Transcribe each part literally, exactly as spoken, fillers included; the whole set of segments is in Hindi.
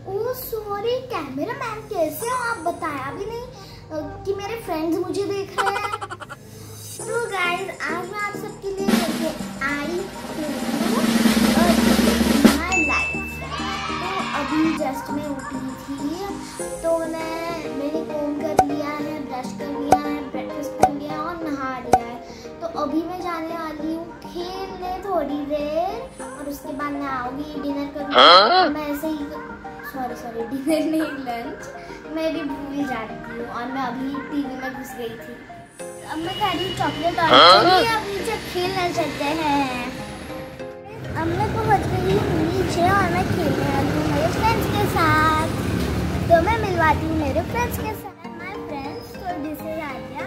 ओ सॉरी कैमरा मैन, कैसे हो आप? बताया भी नहीं कि मेरे फ्रेंड्स मुझे देख रहे हैं। तो गाइस आज मैं आप सबके लिए लेके आई हूँ माय लाइफ। तो अभी जस्ट मैं उठी थी तो मैं मैंने कोम कर लिया है, ब्रश कर लिया है, ब्रेकफास्ट कर लिया और नहा लिया है। तो अभी मैं जाने वाली हूँ खेलने थोड़ी देर और उसके बाद मैं आऊँगी, डिनर करूँगी। मैं ऐसे ही सॉरी सॉरी डिनर नहीं लंच, मैं भी भूल जाती हूँ और मैं अभी टीवी में घुस गई थी। अब मैं खा रही हूँ चॉकलेट और अब नीचे खेलने चलते हैं। अब मैं पहुँच गई हूँ नीचे और मैं खेलने वाली हूँ मेरे फ्रेंड्स के साथ। तो मैं मिलवाती हूँ मेरे फ्रेंड्स के साथ। माय फ्रेंड्स, तो दिस इज आर्या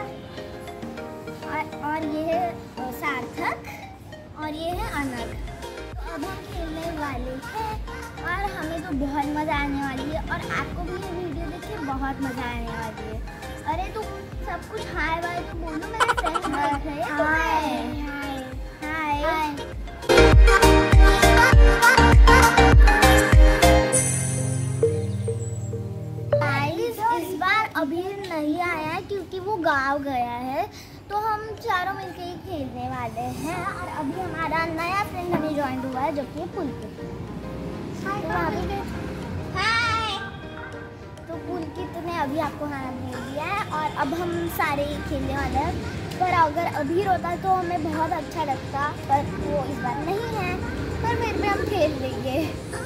और ये है सार्थक और ये है अनक। तो अब हम खेलने वाले हैं और हमें तो बहुत मज़ा आने वाली है और आपको भी ये वीडियो देख के बहुत मज़ा आने वाली है। अरे तुम सब कुछ हाय बाय तो बोलो, मेरे फ्रेंड्स देख रहे हैं। हाय हाय हाय। गाइस इस बार अभी नहीं आया है क्योंकि वो गाँव गया है, तो हम चारों मिलके ही खेलने वाले हैं। और अभी हमारा नया फ्रेंड हमें ज्वाइन हुआ है जो कि पुलकित। हाय। तो पुलकित ने अभी आपको खाना दे दिया है और अब हम सारे खेलने वाले हैं। पर अगर अभी रोता तो हमें बहुत अच्छा लगता, पर वो इस बार नहीं है, पर फिर भी हम खेल लेंगे।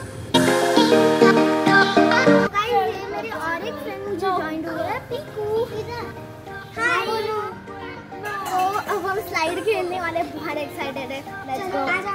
ये मेरे और एक फ्रेंड मुझे ज्वाइन हुआ है, पीकू। हाय बोलो। तो अब हम स्लाइड खेलने वाले, बहुत एक्साइटेड है। Let's go.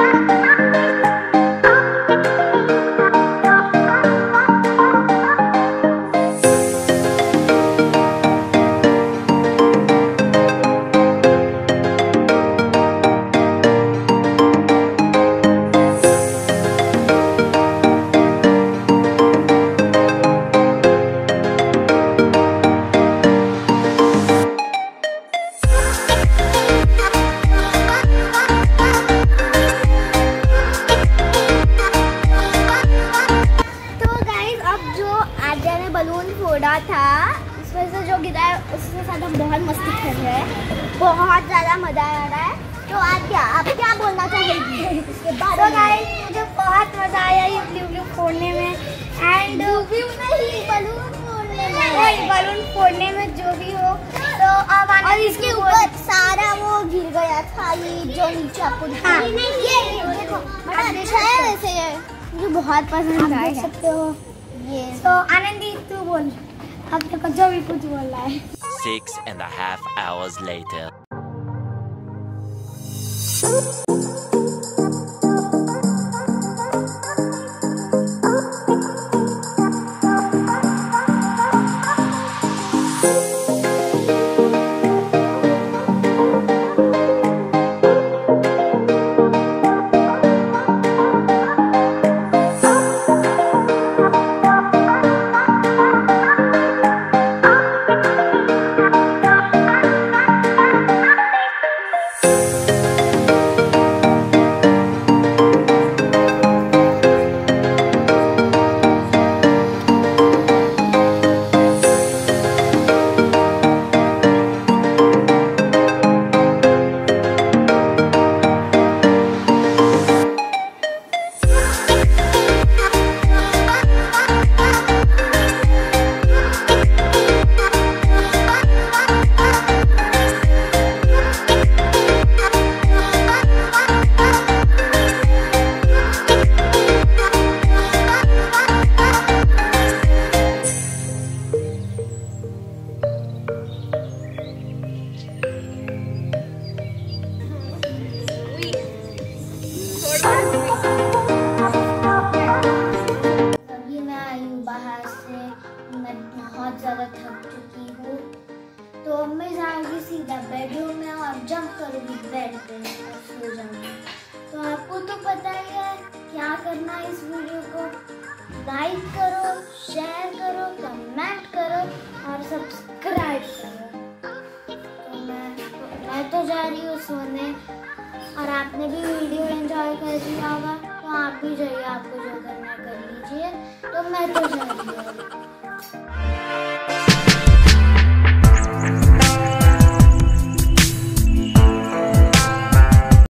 था इसमें से जो गिरा है उसके साथ हम बहुत मस्ती कर रहे हैं, बहुत ज़्यादा मज़ा आ रहा है। तो आज क्या आप क्या बोलना चाहेंगी इसके बाद? तो गाइस मुझे बहुत मज़ा आया ये ब्लू ब्लू फोड़ने में एंड ब्लू नहीं बलून फोड़ने में, बलून फोड़ने में जो भी हो। तो अब और इसके ऊपर सारा वो गिर गया था, ये जो नीचे आपको दिखा ये देखो अच्छा है। वैसे मुझे बहुत पसंद है, देख सकते हो ये। तो आनंदी तू बोल, अब तक जो भी कुछ बोल रहा है। Six and a half hours later. अभी मैं आई हूँ बाहर से, मैं बहुत ज़्यादा थक चुकी हूँ। तो अब मैं जाऊँगी सीधा बेडरूम में और जंप करूँगी बेड पे और सो जाऊँगी। तो आपको तो पता ही है क्या करना है। इस वीडियो को लाइक करो, शेयर करो, कमेंट करो और सब्सक्राइब करो। तो मैं मैं तो जा रही हूँ सोने और आपने भी वीडियो एंजॉय कर लिया होगा, तो आप भी जाइए, आपको जो करना है कर लीजिए। तो तो मैं तो जा रही हूँ।